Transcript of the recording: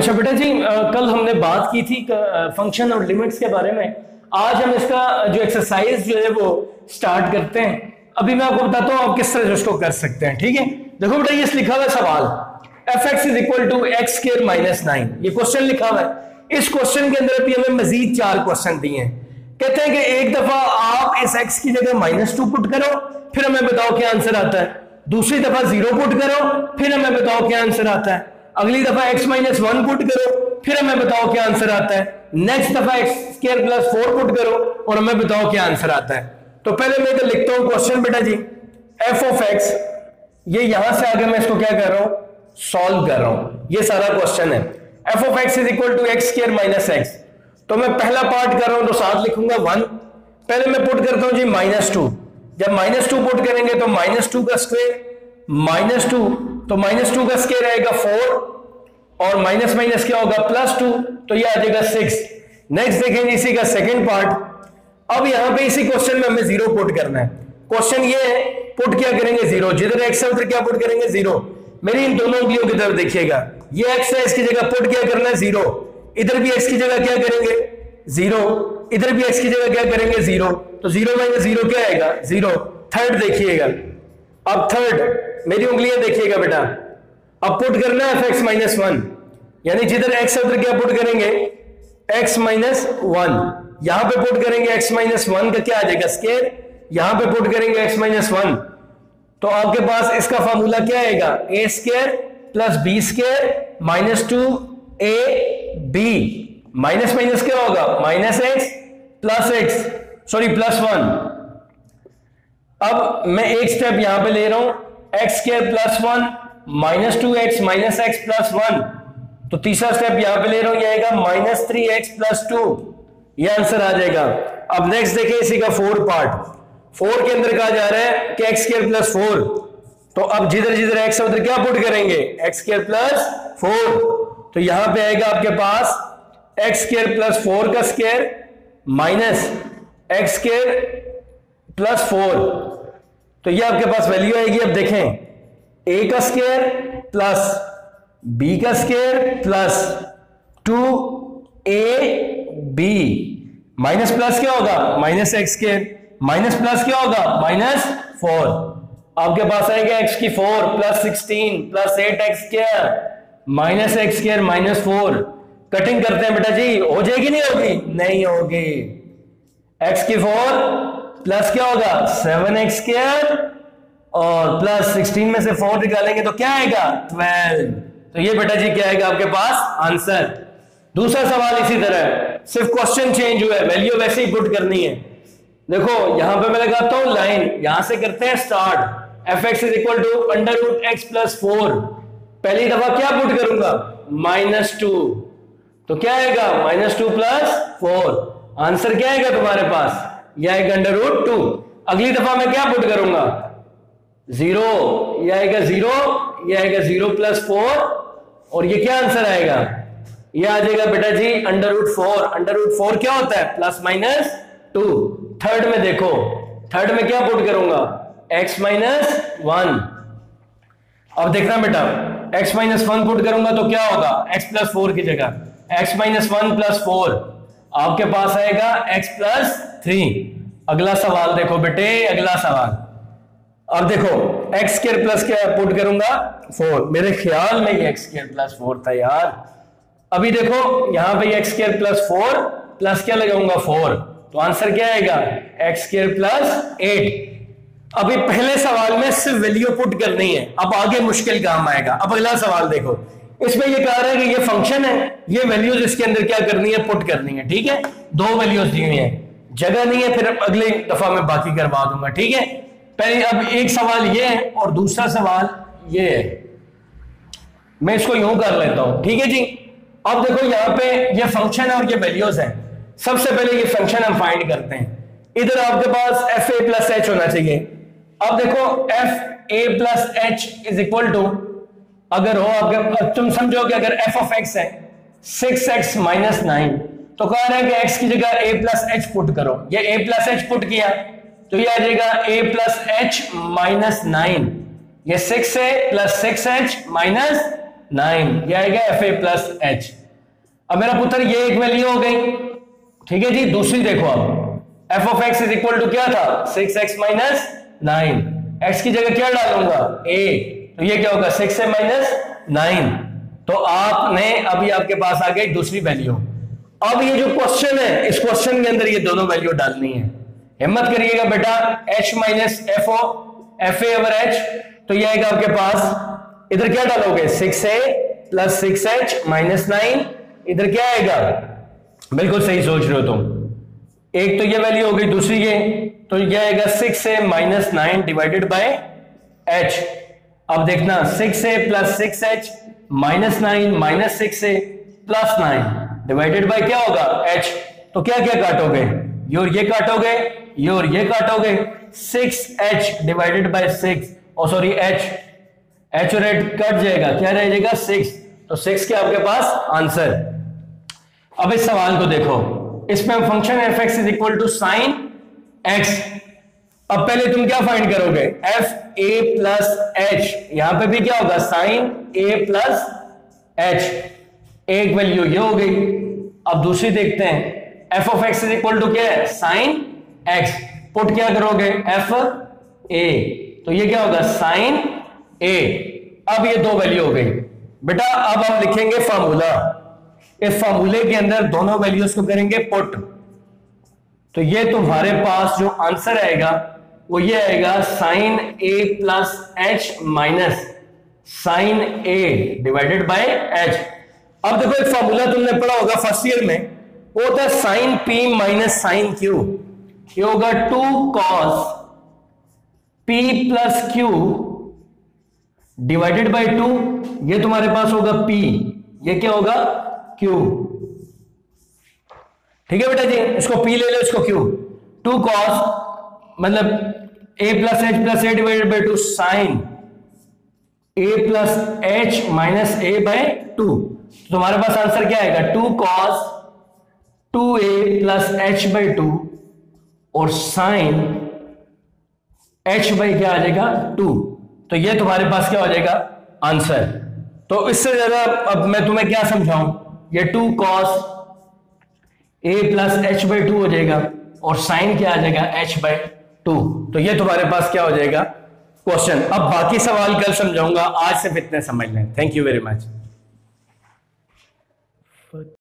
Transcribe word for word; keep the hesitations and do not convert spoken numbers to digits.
अच्छा बेटा जी, आ, कल हमने बात की थी फंक्शन और लिमिट्स के बारे में। आज हम इसका जो एक्सरसाइज जो है वो स्टार्ट करते हैं। अभी मैं आपको बताता हूँ आप किस तरह इसको कर सकते हैं। ठीक है, देखो बेटा ये लिखा हुआ सवाल F x is equal to x square minus nine, ये क्वेश्चन लिखा हुआ है। इस क्वेश्चन के अंदर भी हमें मजीद चार क्वेश्चन दिए हैं। कहते हैं कि एक दफा आप इस एक्स की जगह माइनस टू पुट करो, फिर हमें बताओ क्या आंसर आता है। दूसरी दफा जीरो पुट करो, फिर हमें बताओ क्या आंसर आता है। अगली दफा x माइनस वन पुट करो, फिर हमें बताओ क्या आंसर आता है। नेक्स्ट दफा X square plus four put करो और हमें बताओ क्या आंसर आता है। तो पहले मैं तो लिखता हूं क्वेश्चन बेटा जी, f ऑफ x, ये यहां से आगे मैं इसको क्या कर रहा हूं, सॉल्व कर रहा हूं। ये सारा क्वेश्चन है। f of x is equal to x square minus x. तो मैं पहला पार्ट कर रहा हूं तो साथ लिखूंगा वन। पहले मैं पुट करता हूं जी माइनस टू। जब माइनस टू पुट करेंगे तो माइनस टू का स्क्वायर माइनस टू, तो माइनस टू का स्क्वायर आएगा फोर और माइनस माइनस क्या होगा प्लस टू, तो ये आ जाएगा सिक्स। नेक्स्ट देखेंगे इसी का सेकंड पार्ट। अब यहां पे इसी क्वेश्चन में हमें जीरो पुट करना है। क्वेश्चन ये है, पुट क्या करेंगे जीरो, जिधर एक्स है उधर क्या पुट करेंगे जीरो। मेरी इन दोनों उंगलियों की तरफ देखिएगा, ये एक्स है, इसकी जगह पुट क्या करना है जीरो। इधर भी एक्स की जगह क्या करेंगे जीरो, इधर भी एक्स की जगह क्या करेंगे जीरो। तो जीरो माइनस जीरो क्या आएगा जीरो। थर्ड देखिएगा, अब थर्ड मेरी उंगलियां देखिएगा बेटा। अब पुट करना है एफ एक्स माइनस वन, यानी जिधर एक्स है उधर क्या पुट करेंगे एक्स माइनस वन। यहां पे पुट करेंगे एक्स माइनस वन का क्या आ जाएगा स्क्वायर, यहां पे पुट करेंगे एक्स माइनस वन। तो आपके पास इसका फार्मूला क्या आएगा, a square plus b square minus two a b. Minus minus क्या होगा minus x plus x, sorry plus one. अब मैं एक स्टेप यहां पे ले रहा हूं, x square plus one minus two x minus x plus one. तो तीसरा स्टेप यहां पे ले रहा हूं, ये आएगा minus three x plus two, ये आंसर आ जाएगा। अब नेक्स्ट देखें इसी का फोर पार्ट। फोर के अंदर कहा जा रहा है कि एक्स स्क्वायर प्लस फोर, तो अब जिधर जिधर एक्स है उधर क्या पुट करेंगे एक्स स्क्वायर प्लस फोर। तो यहां पे आएगा आपके पास एक्स स्क्वायर प्लस फोर का square minus x square plus four, तो ये आपके पास वैल्यू आएगी। अब देखें ए का स्क्वायर प्लस बी का square plus two a b, minus plus क्या होगा minus x square, minus plus क्या होगा माइनस फोर। आपके पास आएगा एक्स की four plus sixteen plus eight x square minus x square minus four. Cutting करते हैं बेटा जी, हो जाएगी नहीं होगी, नहीं होगी। एक्स की फोर प्लस क्या होगा सेवन एक्स स्क्वायर और प्लस सिक्सटीन में से फोर निकालेंगे तो क्या आएगा ट्वेल्व। तो ये बेटा जी क्या आएगा आपके पास आंसर। दूसरा सवाल इसी तरह, सिर्फ क्वेश्चन चेंज हुआ है, वैल्यू वैसे ही पुट करनी है। देखो यहां पे मैं लगाता हूं लाइन, यहां से करते हैं start. F x is equal to under root x plus four. पहली दफा क्या पुट करूंगा माइनस टू, तो क्या आएगा minus two plus four. Answer क्या आएगा तुम्हारे पास, यह आएगा अंडर रूट टू। अगली दफा मैं क्या पुट करूंगा जीरो, यह आएगा जीरो, यह आएगा जीरो प्लस फोर और ये क्या आंसर आएगा, यह आ जाएगा बेटा जी under root four. Under root four क्या होता है प्लस माइनस टू। थर्ड में देखो, थर्ड में क्या पुट करूंगा एक्स माइनस वन। अब देखना बेटा एक्स माइनस वन पुट करूंगा तो क्या होगा एक्स प्लस फोर की जगह x minus one plus four, आपके पास आएगा एक्स प्लस थ्री। अगला सवाल देखो बेटे, अगला सवाल। अब देखो एक्स स्क्वायर प्लस क्या पुट करूंगा फोर, मेरे ख्याल में ये एक्स स्क्वायर प्लस फोर था यार। अभी देखो यहां पे x square plus four plus क्या लगाऊंगा फोर, तो आंसर क्या आएगा एक्स स्क्वायर प्लस एट। अभी पहले सवाल में सिर्फ वैल्यू पुट करनी है, अब आगे मुश्किल काम आएगा। अब अगला सवाल देखो, इसमें ये कह रहा है कि ये फंक्शन है, ये वैल्यूज इसके अंदर क्या करनी है पुट करनी है। ठीक है, दो वैल्यूज दी हुई है, जगह नहीं है, फिर अगली दफा मैं बाकी करवा दूंगा। ठीक है, पहले अब एक सवाल ये है और दूसरा सवाल ये है, मैं इसको यूं कर लेता हूं। ठीक है जी, अब देखो यहां पे ये फंक्शन है और ये वैल्यूज है। सबसे पहले ये फंक्शन हम फाइंड करते हैं। इधर आपके पास एफ ए प्लस एच होना चाहिए। अब देखो f a plus h is equal to, अगर हो आपके, तुम समझो कि अगर एफ ऑफ एक्स है सिक्स एक्स माइनस नाइन, तो कह रहे हैं कि एक्स की जगह ए प्लस एच पुट करो। ये ए प्लस एच पुट किया तो ये आ जाएगा a plus h minus nine. ये six a plus six h minus nine, ये आएगा एफ ए प्लस एच। अब मेरा पुत्र ये एक वैल्यू हो गई, ठीक है जी। दूसरी देखो अब f of x is equal to क्या था, six x minus nine. X की जगह क्या डालूंगा, ए, तो ये क्या होगा सिक्स ए माइनस नाइन। तो आपने अभी आपके पास आ गई दूसरी वैल्यू। अब ये जो क्वेश्चन है, इस क्वेश्चन के अंदर ये दोनों वैल्यू डालनी है। हिम्मत करिएगा बेटा, h minus f of f a over h, तो ये आएगा आपके पास, इधर क्या डालोगे six a plus six h minus nine, इधर क्या आएगा, बिल्कुल सही सोच रहे हो तुम। एक तो ये वैल्यू हो गई, दूसरी ये, तो ये आएगा six a minus nine divided by h. अब देखना six a plus six h minus nine minus six a plus nine divided by क्या होगा h। तो क्या क्या काटोगे, ये और ये काटोगे, ये और ये काटोगे, six h divided by six, oh sorry h, h और h कट जाएगा, क्या रह जाएगा सिक्स। तो सिक्स के आपके पास आंसर। अब इस सवाल को देखो, इसमें function f x is equal to sine x. अब पहले तुम क्या फाइंड करोगे, एफ ए प्लस एच, यहां पे भी क्या होगा साइन ए प्लस एच, एक वैल्यू ये हो गई। अब दूसरी देखते हैं, f of x is equal to क्या है साइन एक्स, पुट क्या करोगे एफ ए, तो ये क्या होगा साइन ए। अब ये दो वैल्यू हो गई बेटा। अब हम लिखेंगे फार्मूला, इस फार्मूले के अंदर दोनों वैल्यूज को करेंगे पुट, तो ये तुम्हारे पास जो आंसर आएगा वो ये आएगा sine a plus h minus sine a divided by h. अब देखो एक फार्मूला तुमने पढ़ा होगा फर्स्ट ईयर में, वो होता है sine p minus sine q, ये होगा two cos p plus q divided by two, ये तुम्हारे पास होगा पी, ये क्या होगा क्यू, ठीक है बेटा जी। इसको पी ले लो, इसको क्यू, टू कॉस मतलब a plus h plus a divided by two sine a plus h minus a by two, तुम्हारे पास आंसर क्या आएगा two cos two a plus h by two और साइन एच बाई क्या आ जाएगा to, तो ये तुम्हारे पास क्या हो जाएगा आंसर। तो इससे ज्यादा अब मैं तुम्हें क्या समझाऊं, ये two cos a plus h by two हो जाएगा और साइन क्या आ जाएगा एच बाई टू, तो ये तुम्हारे पास क्या हो जाएगा क्वेश्चन। अब बाकी सवाल कल समझाऊंगा, आज सिर्फ इतने समझ लें। Thank you very much.